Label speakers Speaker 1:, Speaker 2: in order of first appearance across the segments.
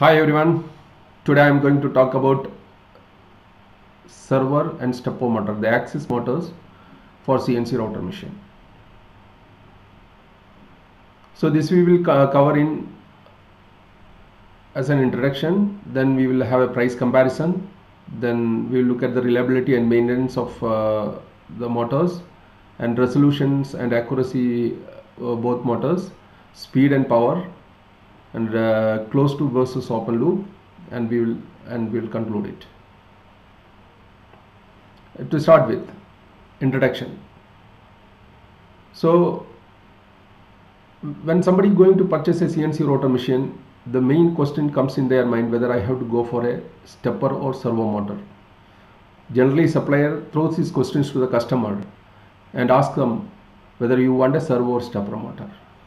Speaker 1: Hi everyone, today I am going to talk about server and stepper motor, the axis motors for CNC router machine. So this we will cover in as an introduction, then we will have a price comparison, then we will look at the reliability and maintenance of the motors and resolutions and accuracy both motors, speed and power, and closed loop versus open loop, and we will conclude it. To start with, introduction. So when somebody going to purchase a CNC rotor machine, the main question comes in their mind whether I have to go for a stepper or servo motor. Generally, supplier throws these questions to the customer and asks them whether you want a servo or stepper motor,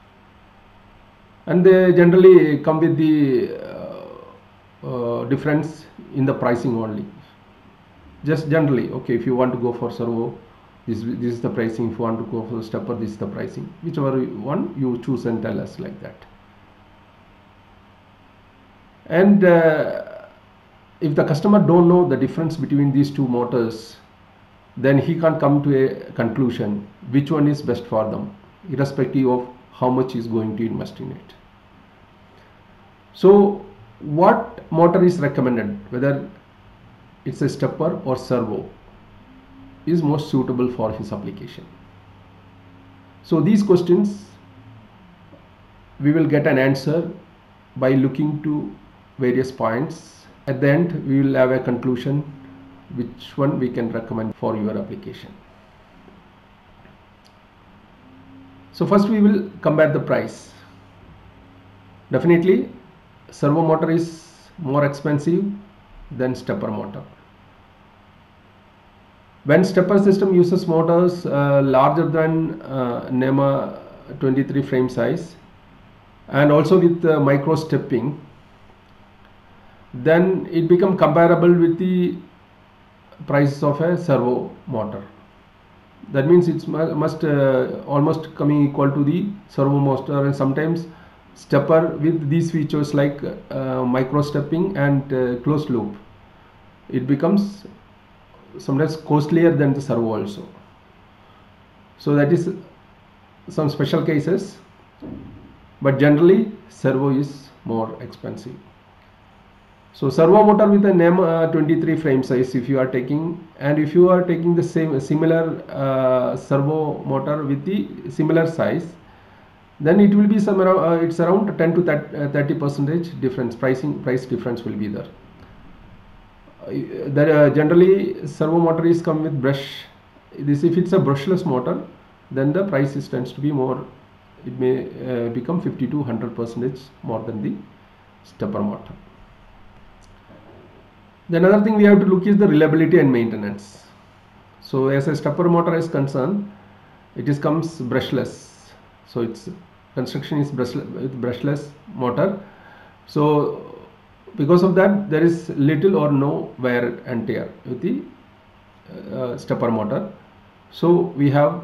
Speaker 1: and they generally come with the difference in the pricing only. Just generally, okay, if you want to go for servo, this is the pricing. If you want to go for stepper, this is the pricing. Whichever one you choose and tell us like that. And if the customer don't know the difference between these two motors, then he can't come to a conclusion which one is best for them, irrespective of how much he is going to invest in it. So what motor is recommended, whether it's a stepper or servo, is most suitable for his application? So these questions we will get an answer by looking to various points. At the end we will have a conclusion which one we can recommend for your application. So first we will compare the price. Definitely servo motor is more expensive than stepper motor. When stepper system uses motors larger than NEMA 23 frame size and also with micro stepping, then it becomes comparable with the prices of a servo motor. That means it must almost coming equal to the servo motor, and sometimes stepper with these features like micro stepping and closed loop, it becomes sometimes costlier than the servo also. So that is some special cases, but generally servo is more expensive. So servo motor with a NEMA 23 frame size, if you are taking, and if you are taking the similar servo motor with the similar size, then it will be some around, it's around 10 to 30% difference. Price difference will be there. Generally servo motor is come with brush. This, if it's a brushless motor, then the price tends to be more. It may become 50 to 100% more than the stepper motor. The another thing we have to look is the reliability and maintenance. So as a stepper motor is concerned, it comes brushless. So its construction is brushless motor. So because of that, there is little or no wear and tear with the stepper motor. So we have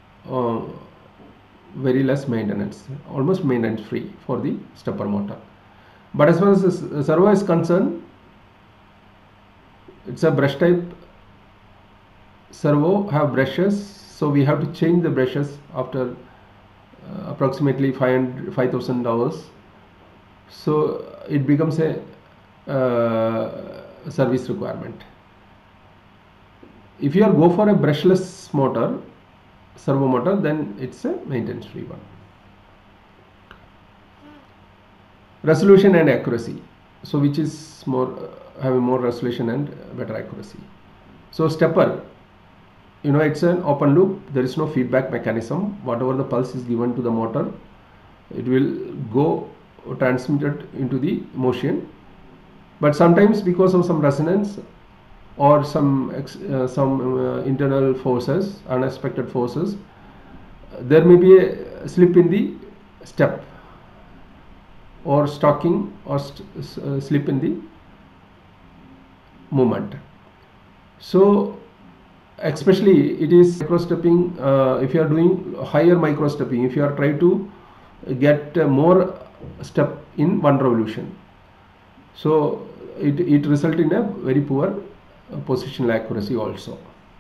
Speaker 1: very less maintenance, almost maintenance free for the stepper motor. But as far as the servo is concerned, it's a brush type servo, have brushes, so we have to change the brushes after approximately $5,000. So it becomes a service requirement. If you are go for a brushless motor, servo motor, then it's a maintenance free one. Resolution and accuracy, so which is more having more resolution and better accuracy. So stepper, you know, it's an open loop, there is no feedback mechanism. Whatever the pulse is given to the motor, it will go transmitted into the motion. But sometimes because of some resonance or some internal forces, unexpected forces, there may be a slip in the step or stocking or slip in the movement. So especially it is micro stepping. If you are doing higher micro stepping, if you are trying to get more step in one revolution, So it result in a very poor positional accuracy also.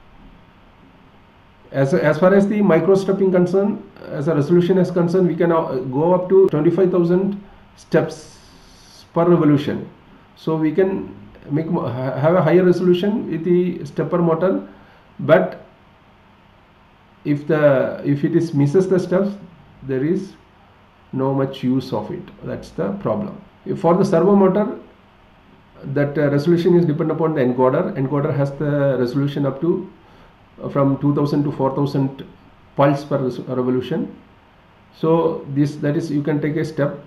Speaker 1: As far as the micro stepping concerned, as a resolution is concerned, we can go up to 25,000 steps per revolution. So we can have a higher resolution with the stepper motor, but if it is misses the steps, there is no much use of it. That's the problem. For the servo motor, that resolution is dependent upon the encoder. Encoder has the resolution up to from 2000 to 4000 pulse per revolution. So that is, you can take a step.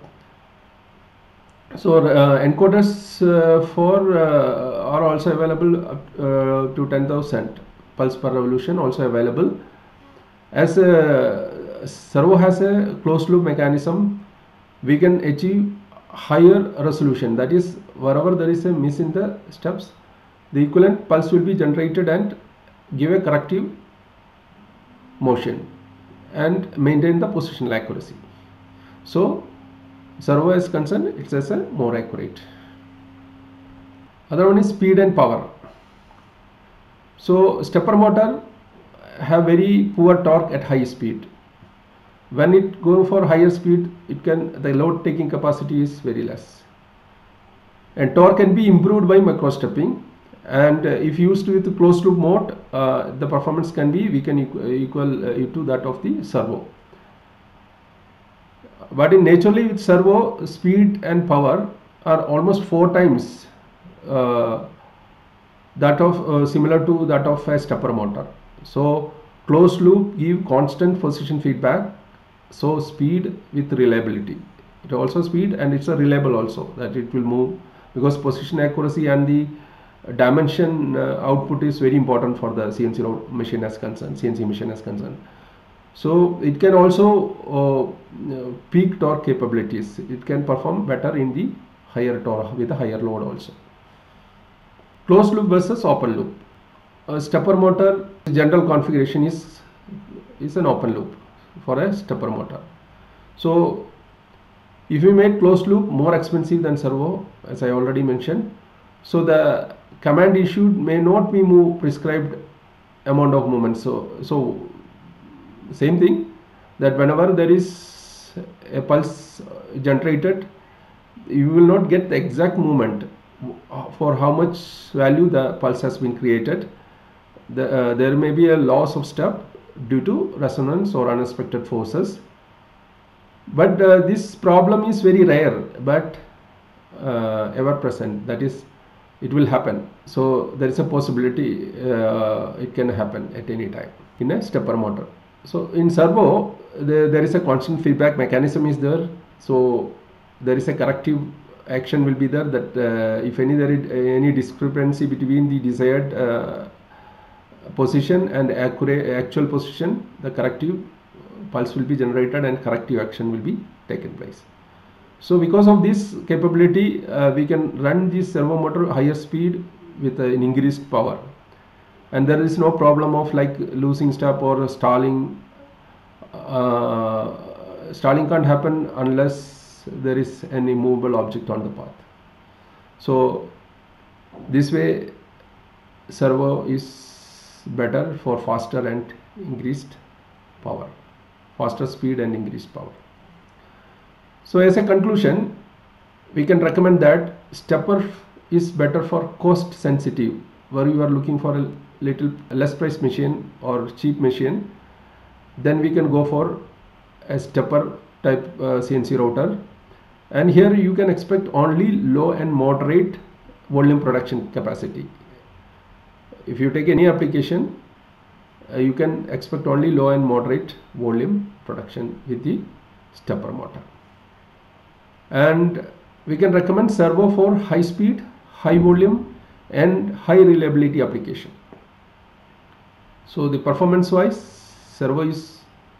Speaker 1: So encoders are also available up to 10,000 pulse per revolution, also available. As a servo has a closed loop mechanism, we can achieve higher resolution. That is, wherever there is a miss in the steps, the equivalent pulse will be generated and give a corrective motion and maintain the positional accuracy. So servo is concerned, it's as a more accurate. Other one is speed and power. So stepper motor have very poor torque at high speed. When it go for higher speed, the load taking capacity is very less, and torque can be improved by micro stepping. And if used with closed loop mode, the performance can be equal to that of the servo. But in naturally with servo, speed and power are almost 4 times that of similar to that of a stepper motor. So closed loop give constant position feedback. So speed with reliability. It also speed and it's a reliable also, that it will move, because position accuracy and the dimension output is very important for the CNC machine as concerned, CNC machine as concerned. So it can also peak torque capabilities. It can perform better in the higher torque with a higher load also. Closed loop versus open loop. A stepper motor general configuration is an open loop for a stepper motor. So if we made closed loop more expensive than servo, as I already mentioned, so the command issued may not be prescribed amount of movement. So same thing, that whenever there is a pulse generated, you will not get the exact movement for how much value the pulse has been created. There may be a loss of step due to resonance or unexpected forces, but this problem is very rare, but ever present. That is, it will happen. So there is a possibility it can happen at any time in a stepper motor. So in servo, there is a constant feedback mechanism is there. So there is a corrective action will be there, that if there is any discrepancy between the desired position and actual position, the corrective pulse will be generated and corrective action will be taken place. So because of this capability, we can run this servo motor higher speed with an increased power, and there is no problem of like losing step or stalling. Stalling can't happen unless there is an immovable object on the path. So this way servo is better for faster and increased power, faster speed and increased power. So as a conclusion, we can recommend that stepper is better for cost sensitive, where you are looking for a little less price machine or cheap machine. Then we can go for a stepper type CNC router, and here you can expect only low and moderate volume production capacity. If you take any application, you can expect only low and moderate volume production with the stepper motor. And we can recommend servo for high speed, high volume and high reliability application. So the performance wise, servo is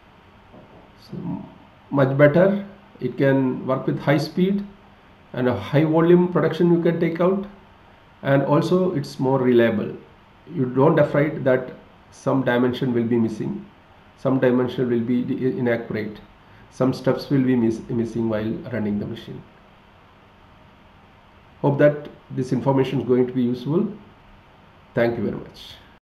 Speaker 1: much better. It can work with high speed and a high volume production you can take out, and also it's more reliable. You don't afraid that some dimension will be missing, some dimension will be inaccurate, some steps will be missing while running the machine. Hope that this information is going to be useful. Thank you very much.